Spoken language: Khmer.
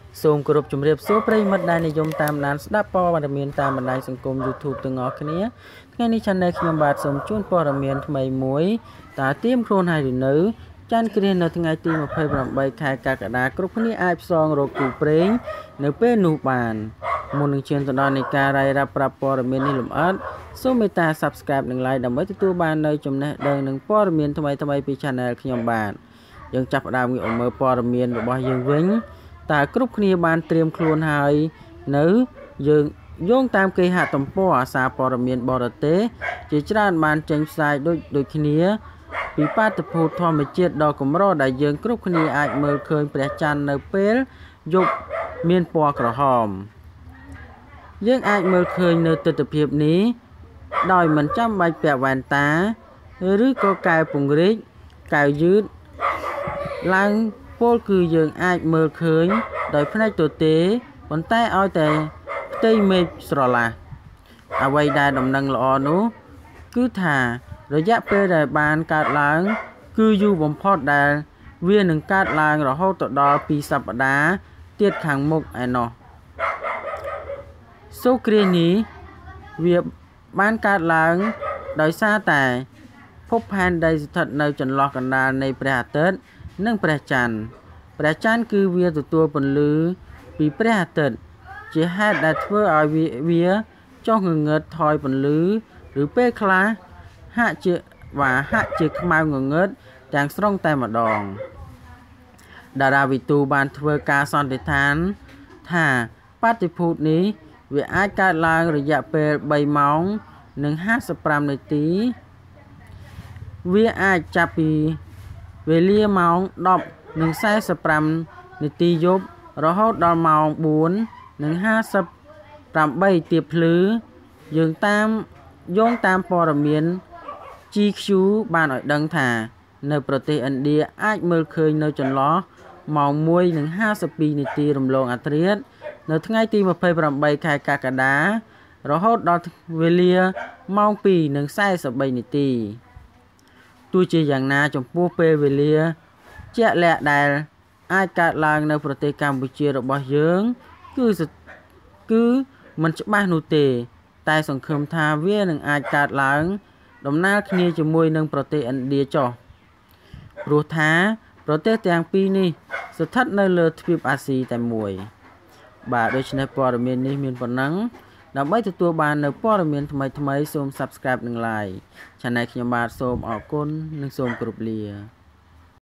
សូមគោរពជំរាបសួរប្រិយមិត្តដែលនិយមតាមដានស្ដាប់ព័ត៌មានតាមបណ្ដាញសង្គម YouTube ទាំងអស់គ្នាថ្ងៃនេះ Channel ខ្ញុំបាទសូមជូនព័ត៌មានថ្មីមួយតើទៀមខ្លួនហើយឬនៅច័ន្ទគ្រានៅថ្ងៃទី28ខែកក្កដាគ្រប់គ្នាអាចផ្សងរកគូព្រេងនៅពេលនោះបានមុននឹងឈានទៅដល់នៃការរាយរាប់ប្រាប់ព័ត៌មាននេះលម្អិតសូមមេត្តា Subscribe និង Like ដើម្បីទទួលបាននូវចំណេះដឹងនិងព័ត៌មានថ្មីៗពី Channel ខ្ញុំបាទយើងចាប់ផ្ដើមងាកមកមើលព័ត៌មានរបស់យើងវិញតើគ្រប់គ្នាបានត្រៀមខ្លួនហើយនៅយើងយោងតាមគេហទំព័រអាសាព័ត៌មានបរទេសជាច្រើនបានចេញផ្សាយដូចគ្នាពីបាតុភូតធម្មជាតិដ៏កម្រដែលយើងគ្រប់គ្នាអាចមើលឃើញព្រះច័ន្ទនៅពេលយប់មានពណ៌ក្រហមយើងអាចមើលឃើញនៅទិដ្ឋភាពនេះដោយមិនចាំបាច់ពាក់វ៉ែនតាឬក៏កែវពង្រីកកែវយឺតឡើងពលគឺយើងអាចមើលឃើញដោយភ្នែកទទេប៉ុន្តែឲ្យតែផ្ទៃមេឃស្រឡះអ្វីដែលដំណឹងល្អនោះគឺថារយៈពេលដែលបានកើតឡើងគឺយូរបំផុតដែលវានឹងកើតឡើងរហូតទៅដល់2សប្តាហ៍ទៀតខាងមុខឯណោះសូរគ្រាសនេះវាបានកើតឡើងដោយសារតែភពផែនដីស្ថិតនៅចន្លោះកណ្ដាលនៃព្រះអាទិត្យនិងព្រះច័ន្ទគឺវាទទួលពន្លឺពីព្រះអាទិត្យជាហេតុដែលធ្វើឲ្យវាចុះងងឹតថយពន្លឺឬពេលខ្លះហាក់ជាខ្មៅងងឹតទាំងស្រុងតែម្ដងតារាវិទូបានធ្វើការសន្និដ្ឋានថាបាតុភូតនេះវាអាចកើតឡើងរយៈពេល3ម៉ោងនិង55នាទីវាអាចចាប់ពីវេលាម៉ោង10:45នាទីយប់រហូតដល់ម៉ោង4:58ទៀបភ្លឺយោងតាមព័ត៌មាន GQ បានឲ្យដឹងថានៅប្រទេសឥណ្ឌាអាចមើលឃើញនៅចន្លោះម៉ោង1:52នាទីរំលងអធ្រាត្រនៅថ្ងៃទី28ខែកក្កដារហូតដល់វេលាម៉ោង2:43នាទីទោះជាយ៉ាងណាចំពោះពេលវេលាជាក់លាក់ដែលអាចកើតឡើងនៅប្រទេសកម្ពុជារបស់យើងគឺមិនច្បាស់នោះទេតែសង្ឃឹមថាវានឹងអាចកើតឡើងដំណើរគ្នាជាមួយនឹងប្រទេសឥណ្ឌាចុះព្រោះថាប្រទេសទាំងពីរនេះស្ថិតនៅលើទ្វីបអាស៊ីតែមួយបាទដូច្នេះព័ត៌មាននេះមានប៉ុណ្ណឹងដើម្បីទទួលបាននូវព័ត៌មានថ្មីៗសូម Subscribe និង Like Channel ខ្ញុំបាទសូមអរគុណនិងសូមគោរពលា